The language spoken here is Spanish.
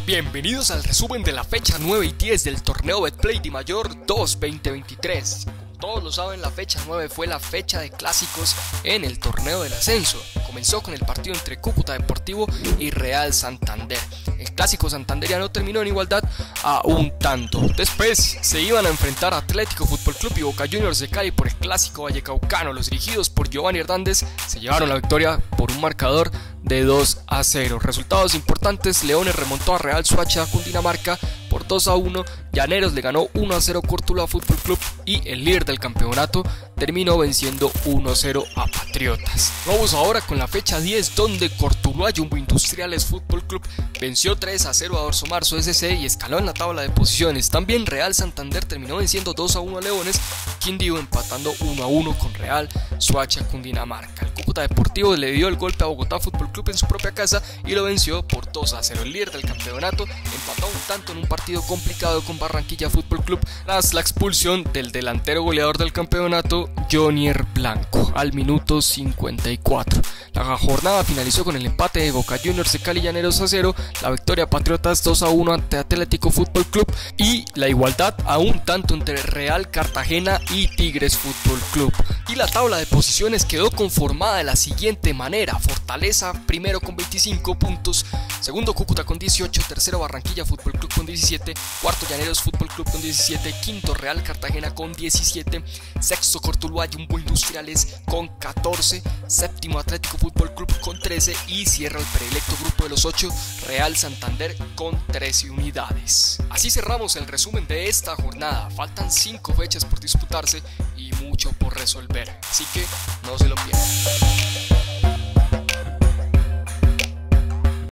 Bienvenidos al resumen de la fecha 9 y 10 del torneo Betplay Dimayor 2 2023. Como todos lo saben, la fecha 9 fue la fecha de clásicos en el torneo del ascenso. Comenzó con el partido entre Cúcuta Deportivo y Real Santander. El clásico santanderiano terminó en igualdad a un tanto. Después se iban a enfrentar a Atlético Fútbol Club y Boca Juniors de Cali por el clásico vallecaucano. Los dirigidos por Giovanni Hernández se llevaron la victoria por un marcador de 2-0. Resultados importantes: Leones remontó a Real Soacha Cundinamarca por 2-1, Llaneros le ganó 1-0 Cortuluá Fútbol Club y el líder del campeonato terminó venciendo 1-0 a Patriotas. Vamos ahora con la fecha 10, donde Cortuluá Jumbo Industriales Fútbol Club venció 3-0 a Dorso Marzo SC y escaló en la tabla de posiciones. También Real Santander terminó venciendo 2-1 a Leones, Quindío empatando 1-1 con Real Soacha Cundinamarca. El Cúcuta Deportivo le dio el golpe a Bogotá Fútbol Club en su propia casa y lo venció por 2-0. El líder del campeonato empató un tanto en un partido complicado con Barranquilla Fútbol Club tras la expulsión del delantero goleador del campeonato, Jonier Blanco, al minuto 54. La jornada finalizó con el empate de Boca Juniors de Cali Llaneros a 0, la victoria Patriotas 2-1 ante Atlético Fútbol Club y la igualdad a un tanto entre Real Cartagena y Tigres Fútbol Club. Y la tabla de posiciones quedó conformada de la siguiente manera: Fortaleza primero con 25 puntos, segundo Cúcuta con 18, tercero Barranquilla Fútbol Club con 17, cuarto Llaneros Fútbol Club con 17, quinto Real Cartagena con 17, sexto Cortuluá Jumbo Industriales con 14, séptimo Atlético Fútbol Club con 13 y cierra el predilecto grupo de los 8 Real Santander con 13 unidades. Así cerramos el resumen de esta jornada. Faltan 5 fechas por disputarse y mucho por resolver, así que no se lo pierdan.